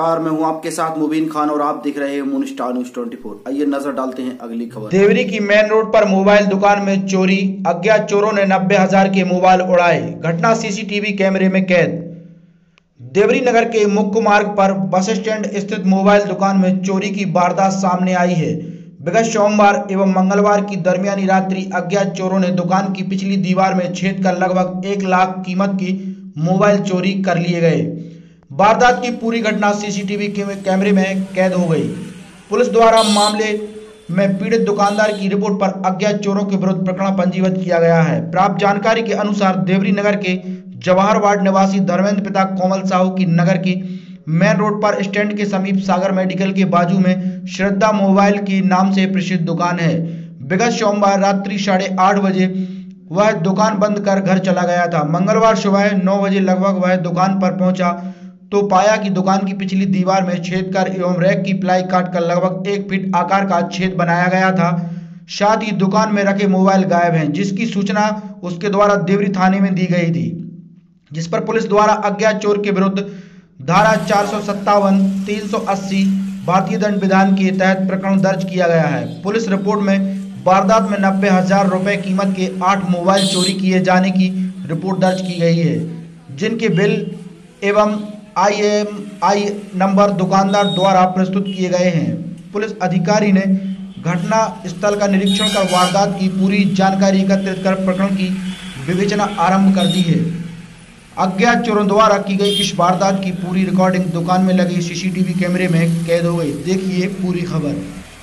नमस्कार, मैं हूं आपके साथ मुबीन खान और आप देख रहे हैं मून स्टार न्यूज 24। आइए नजर डालते हैं अगली खबर। देवरी की मेन रोड पर मोबाइल दुकान में चोरी, अज्ञात चोरों ने 90,000 के मोबाइल उड़ाए। घटना सीसीटीवी कैमरे में कैद। देवरी नगर के मुख्य मार्ग पर बस स्टैंड स्थित मोबाइल दुकान में चोरी की वारदात सामने आई है। विगत सोमवार एवं मंगलवार की दरमियानी रात्रि अज्ञात चोरों ने दुकान की पिछली दीवार में छेद कर लगभग 1 लाख कीमत की मोबाइल चोरी कर लिए गए। वारदात की पूरी घटना सीसीटीवी कैमरे में कैद हो गई। पुलिस द्वारा मामले में पीड़ित दुकानदार की रिपोर्ट पर अज्ञात चोरों के विरुद्ध प्रकरण पंजीबद्ध किया गया है। प्राप्त जानकारी के अनुसार देवरी नगर के जवाहर वार्ड निवासी धर्मेंद्र पिता कोमल साहू की नगर की मेन रोड पर स्टैंड के समीप सागर मेडिकल के बाजू में श्रद्धा मोबाइल के नाम से प्रसिद्ध दुकान है। विगत सोमवार रात्रि 8:30 बजे वह दुकान बंद कर घर चला गया था। मंगलवार सुबह 9 बजे लगभग वह दुकान पर पहुंचा तो पाया कि दुकान की पिछली दीवार में छेद कर एवं रैक की प्लाई काट कर लगभग 1 फीट आकार का छेद बनाया गया था। साथ ही दुकान में रखे मोबाइल गायब हैं, जिसकी सूचना उसके द्वारा देवरी थाने में दी गई थी, जिस पर पुलिस द्वारा अज्ञात चोर के विरुद्ध धारा 457, 380 भारतीय दंड विधान के तहत प्रकरण दर्ज किया गया है। पुलिस रिपोर्ट में वारदात में 90,000 रुपए कीमत के 8 मोबाइल चोरी किए जाने की रिपोर्ट दर्ज की गई है, जिनके बिल एवं IMEI नंबर दुकानदार द्वारा प्रस्तुत किए गए हैं। पुलिस अधिकारी ने घटना स्थल का निरीक्षण कर वारदात की पूरी जानकारी एकत्रित कर प्रकरण की विवेचना आरंभ कर दी है। अज्ञात चोरों द्वारा की गई इस वारदात की पूरी रिकॉर्डिंग दुकान में लगे सीसीटीवी कैमरे में कैद हो गई। देखिए पूरी खबर।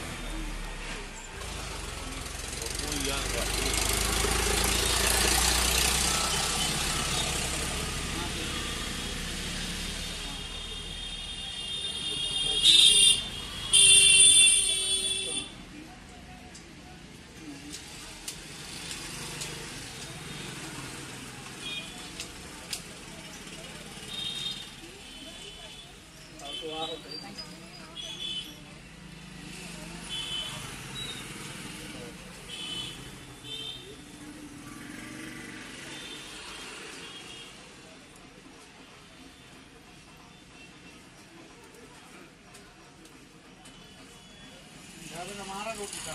हमारा रोटी का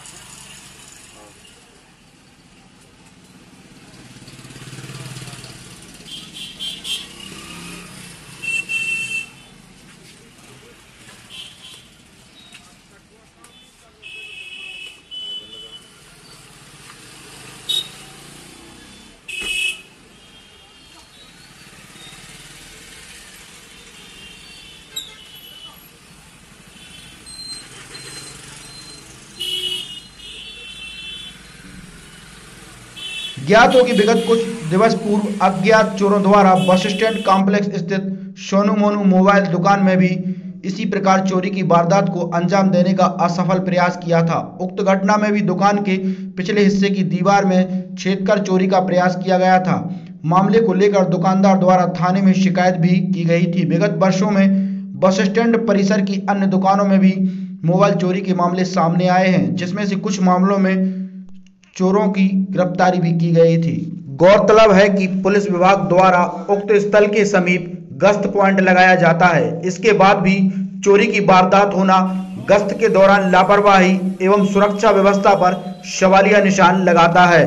ज्ञात हो कि विगत कुछ दिवस पूर्व अज्ञात चोरों द्वारा बस स्टैंड कॉम्प्लेक्स स्थित सोनू मोनू मोबाइल दुकान में भी इसी प्रकार चोरी की वारदात को अंजाम देने का असफल प्रयास किया था। उक्त घटना में भी दुकान के पिछले हिस्से की दीवार में छेद कर चोरी का प्रयास किया गया था। मामले को लेकर दुकानदार द्वारा थाने में शिकायत भी की गई थी। विगत वर्षों में बस स्टैंड परिसर की अन्य दुकानों में भी मोबाइल चोरी के मामले सामने आए हैं, जिसमें से कुछ मामलों में चोरों की गिरफ्तारी भी की गई थी। गौरतलब है कि पुलिस विभाग द्वारा उक्त स्थल के समीप गश्त पॉइंट लगाया जाता है। इसके बाद भी चोरी की वारदात होना गश्त के दौरान लापरवाही एवं सुरक्षा व्यवस्था पर सवालिया निशान लगाता है।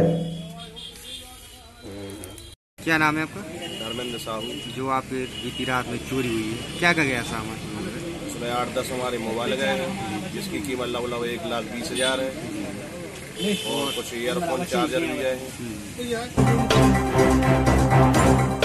क्या नाम है आपका? धर्मेंद्र साहू। जो आप बीती रात में चोरी हुई है, क्या क्या गया सामान? उसमें 8-10 हमारे मोबाइल गए हैं, जिसकी कीमत लगभग 1,20,000 है और कुछ ईयरफोन चार्जर भी गए हैं।